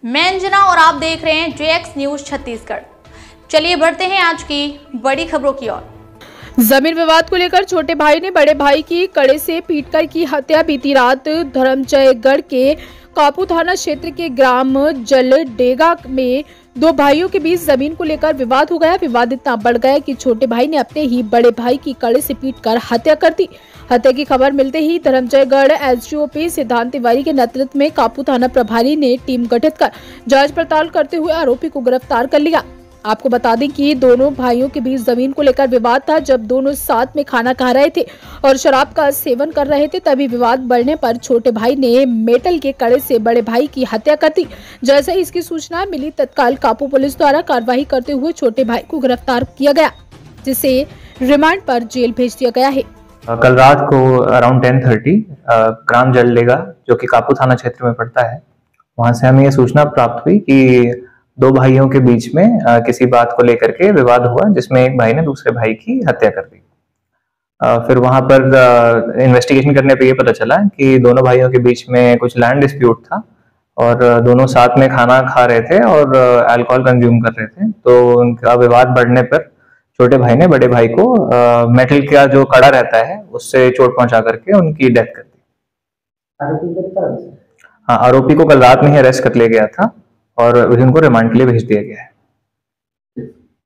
मैं अंजना और आप देख रहे हैं JX न्यूज छत्तीसगढ़। चलिए बढ़ते हैं आज की बड़ी खबरों की ओर। जमीन विवाद को लेकर छोटे भाई ने बड़े भाई की कड़े से पीटकर की हत्या। बीती रात धर्मजयगढ़ के कापू थाना क्षेत्र के ग्राम जलडेगा में दो भाइयों के बीच जमीन को लेकर विवाद हो गया। विवाद इतना बढ़ गया कि छोटे भाई ने अपने ही बड़े भाई की कड़े से पीटकर हत्या कर दी। हत्या की खबर मिलते ही धर्मजयगढ़ SGOP सिद्धांत तिवारी के नेतृत्व में कापू थाना प्रभारी ने टीम गठित कर जांच पड़ताल करते हुए आरोपी को गिरफ्तार कर लिया। आपको बता दें कि दोनों भाइयों के बीच जमीन को लेकर विवाद था। जब दोनों साथ में खाना खा रहे थे और शराब का सेवन कर रहे थे, तभी विवाद बढ़ने पर छोटे भाई ने मेटल के कड़े से बड़े भाई की हत्या कर दी। जैसे ही इसकी सूचना मिली, तत्काल कापू पुलिस द्वारा कार्रवाई करते हुए छोटे भाई को गिरफ्तार किया गया, जिसे रिमांड पर जेल भेज दिया गया है। कल रात को अराउंड 10:30 ग्राम जलडेगा, जो कि कापू थाना क्षेत्र में पड़ता है, वहां से हमें ये सूचना प्राप्त हुई कि दो भाइयों के बीच में किसी बात को लेकर के विवाद हुआ, जिसमें एक भाई ने दूसरे भाई की हत्या कर दी। फिर वहां पर इन्वेस्टिगेशन करने पे ये पता चला कि दोनों भाइयों के बीच में कुछ लैंड डिस्प्यूट था और दोनों साथ में खाना खा रहे थे और अल्कोहल कंज्यूम कर रहे थे। तो उनका विवाद बढ़ने पर छोटे भाई ने बड़े भाई को मेटल का जो कड़ा रहता है उससे चोट पहुंचा करके उनकी डेथ कर दी। हाँ, आरोपी को कल रात में ही अरेस्ट कर लिया गया था और उनको रिमांड के लिए भेज दिया गया है।